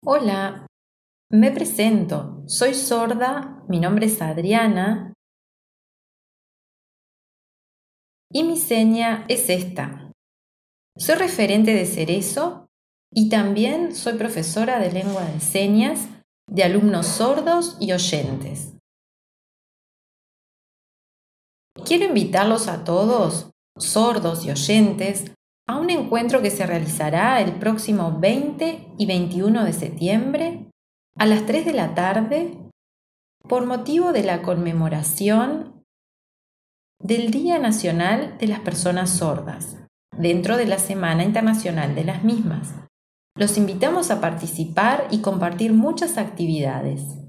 Hola, me presento. Soy sorda, mi nombre es Adriana y mi seña es esta. Soy referente de Cerezo y también soy profesora de lengua de señas de alumnos sordos y oyentes. Quiero invitarlos a todos, sordos y oyentes, a un encuentro que se realizará el próximo 20 y 21 de septiembre a las 3 de la tarde por motivo de la conmemoración del Día Nacional de las Personas Sordas, dentro de la Semana Internacional de las mismas. Los invitamos a participar y compartir muchas actividades.